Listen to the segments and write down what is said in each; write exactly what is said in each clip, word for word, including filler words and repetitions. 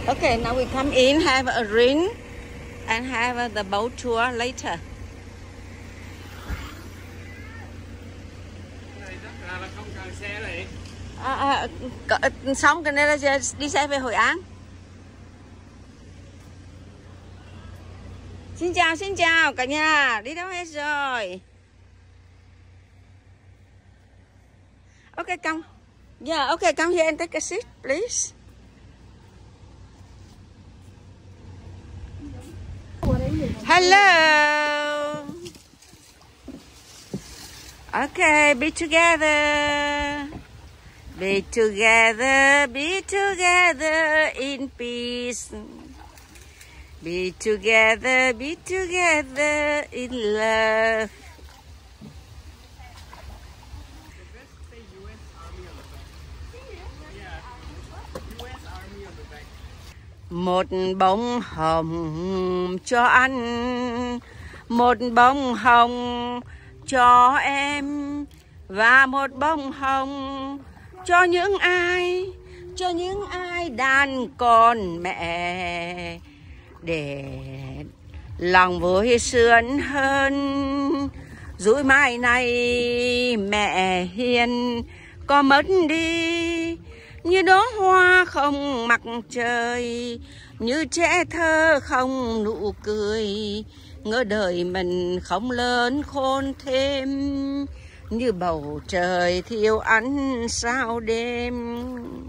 Okay, now we come in, have a drink, and have the boat tour later. À, à, xong cái này là đi xe về Hội An. Xin chào, xin chào cả nhà, đi đâu hết rồi? Okay, come. Yeah, okay, come here and take a seat, please. Hello. Okay, be together. Be together, be together in peace. Be together, be together in love. Một bông hồng cho anh, một bông hồng cho em, và một bông hồng cho những ai, cho những ai đàn con mẹ, để lòng vui sướng hơn. Rồi mai này mẹ hiền có mất đi, như đóa hoa không mặt trời, như trẻ thơ không nụ cười, ngỡ đời mình không lớn khôn thêm, như bầu trời thiếu ánh sao đêm.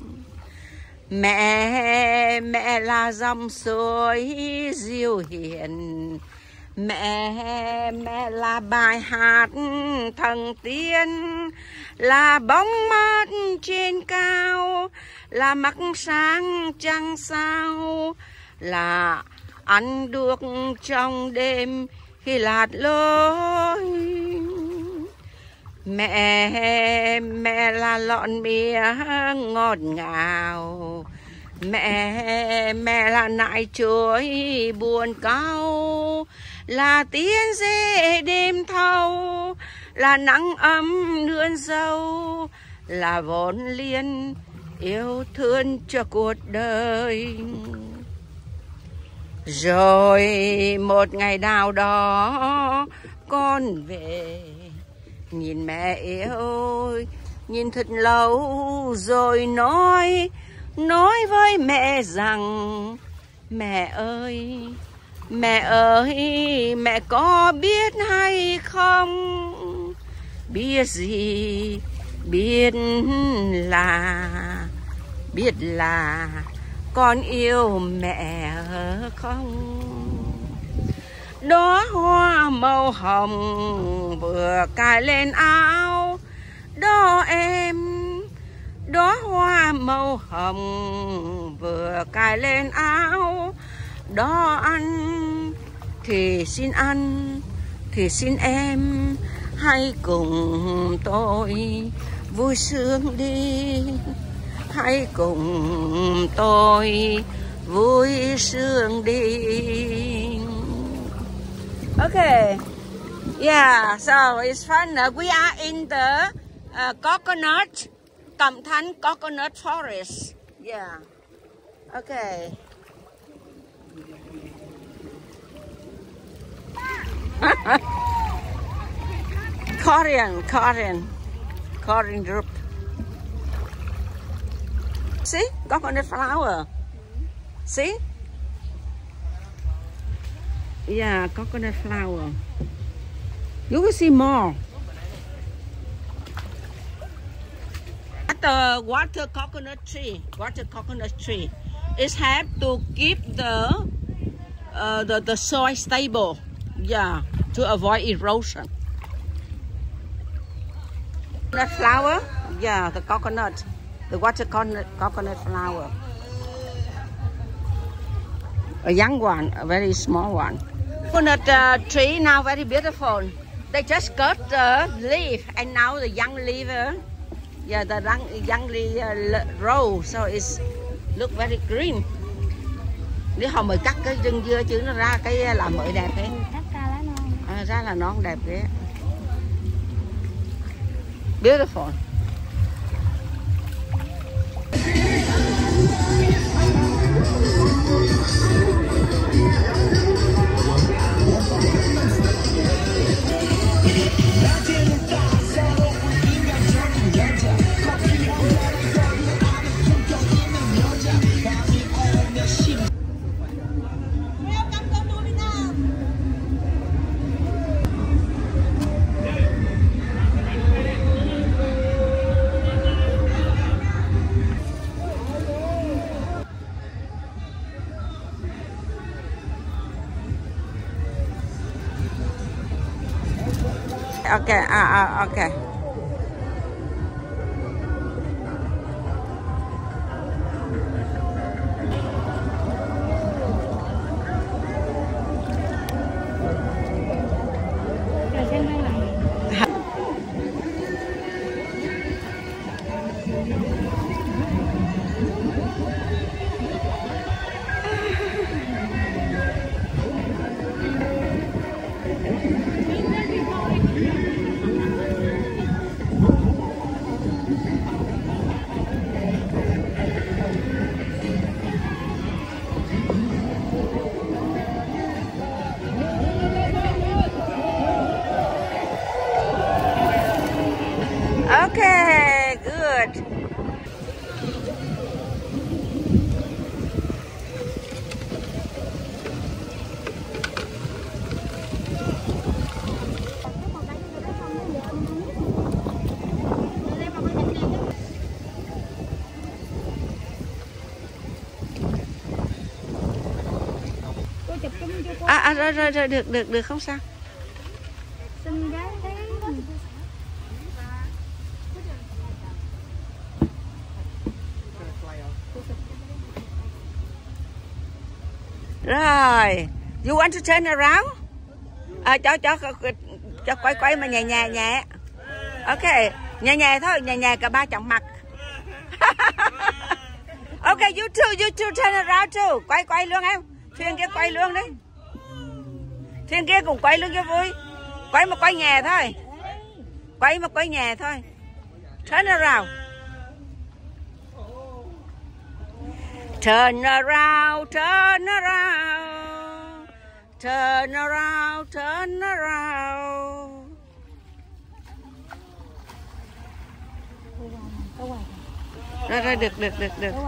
Mẹ, mẹ là dòng suối diệu hiền, mẹ, mẹ là bài hát thần tiên, là bóng mát trên cao, là mắt sáng trăng sao, là ánh đuốc trong đêm khi lạt lối. Mẹ, mẹ là lọn mía ngọt ngào, mẹ, mẹ là nại chuối buồn cau, là tiếng dê đêm thâu, là nắng ấm nương dâu, là vốn liếng yêu thương cho cuộc đời. Rồi một ngày nào đó con về, nhìn mẹ yêu, nhìn thật lâu rồi nói, nói với mẹ rằng mẹ ơi, mẹ ơi, mẹ có biết hay không? Biết gì? Biết là, biết là con yêu mẹ không? Đóa hoa màu hồng vừa cài lên áo đó em, đóa hoa màu hồng vừa cài lên áo đó anh, thì xin anh, thì xin em hãy cùng tôi vui sướng đi, hãy cùng tôi vui sướng đi. Okay, yeah, so it's fun. Uh, we are in the uh, coconut, Cẩm Thanh coconut forest. Yeah, okay. Korean, Korean, Korean group. See, coconut flower. See? Yeah, coconut flower. You will see more. The water coconut tree, water coconut tree, is have to keep the uh, the the soil stable. Yeah, to avoid erosion. The flower, yeah, the coconut, the water coconut, coconut flower. A young one, a very small one. Coconut uh, tree now very beautiful. They just cut the leaf and now the young leaf, uh, yeah, the young leaf uh, row, so it's look very green. Nếu họ mới cắt cái rừng dưa chứ nó ra cái là mới đẹp thế. À, ra là non đẹp thế. Beautiful. ok, à, à, ok. Okay, good. À, à rồi, rồi, rồi, được, được, được, không sao. Xinh gái thế. Rồi, you want to turn around? À, cho, cho, cho quay quay mà nhẹ nhẹ nhẹ. Ok, nhẹ nhẹ thôi, nhẹ nhẹ cả ba chồng mặt. Ok, you too, you too turn around too. Quay quay luôn em. Thuyền kia quay luôn đi. Thuyền kia cũng quay luôn cho vui. Quay mà quay nhẹ thôi. Quay mà quay nhẹ thôi. Turn around. Turn around, turn around. Turn around, turn around. Rồi, rồi, được, được, được, được.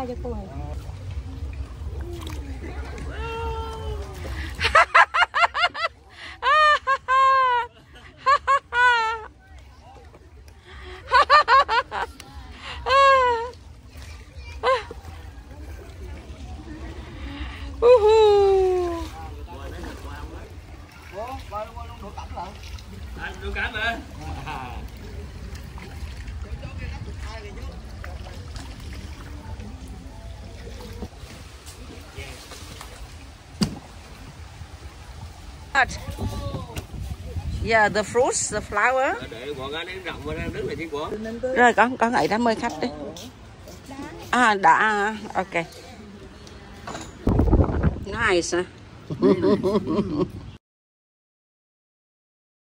Được cả mà. Yeah, the fruits, the flower. Để bọn anh em rộng mà đang đứng là chỉ của. Rồi con con ấy đã mời khách đi. À đã, ok. Nice.